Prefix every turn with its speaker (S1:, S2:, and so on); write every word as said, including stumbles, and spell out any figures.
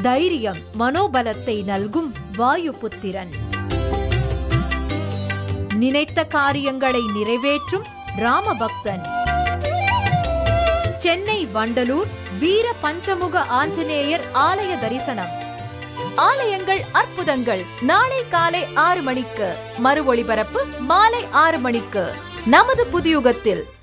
S1: தைரியம் மனோபலத்தை நல்கும் வாயுபுத்திரன். நினைத்த காரியங்களை நிறைவேற்றும் ராமபக்தன். சென்னை வண்டலூர் வீர பஞ்சமுக ஆஞ்சநேயர் ஆலய தரிசனம். ஆலயங்கள் அற்புதங்கள் நாளை காலை ஆறு மணிக்கு, மறு ஒளிபரப்பு மாலை ஆறு மணிக்கு நமது புதியுகத்தில்.